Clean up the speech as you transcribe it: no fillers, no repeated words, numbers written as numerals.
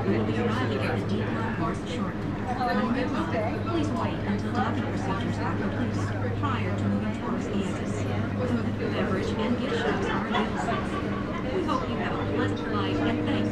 We will be arriving at the decline course shortly. When we arrive, please wait until docking procedures are complete prior to moving towards the exit. Food, beverage, and gift shops are available. We hope you have a pleasant flight and thanks